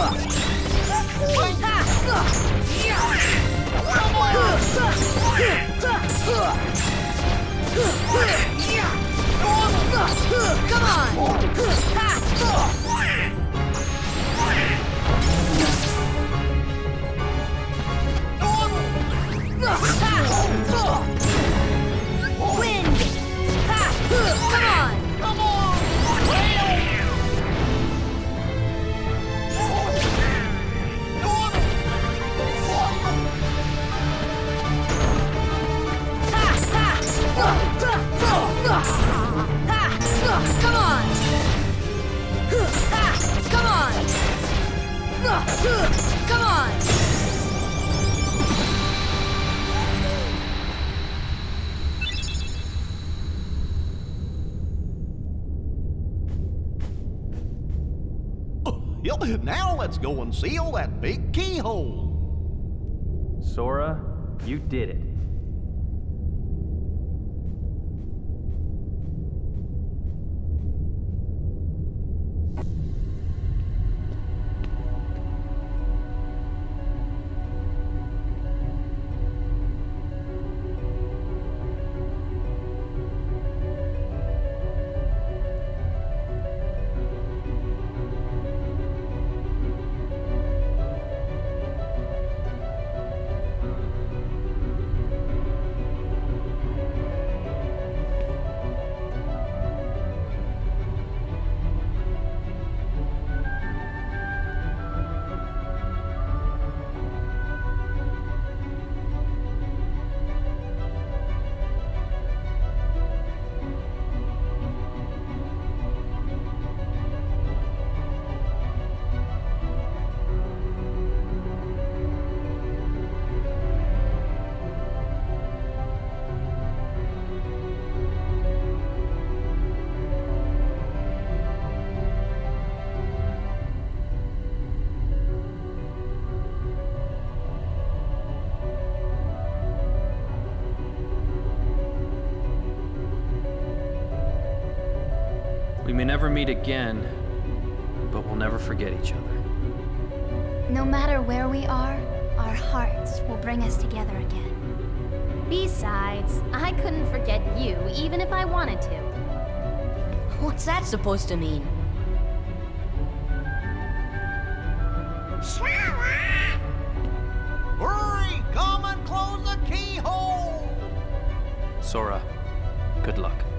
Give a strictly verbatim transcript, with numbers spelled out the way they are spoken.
Now let's go and seal that big keyhole. Sora, you did it. We may never meet again, but we'll never forget each other. No matter where we are, our hearts will bring us together again. Besides, I couldn't forget you, even if I wanted to. What's that supposed to mean? Hurry! Come and close the keyhole! Sora, good luck.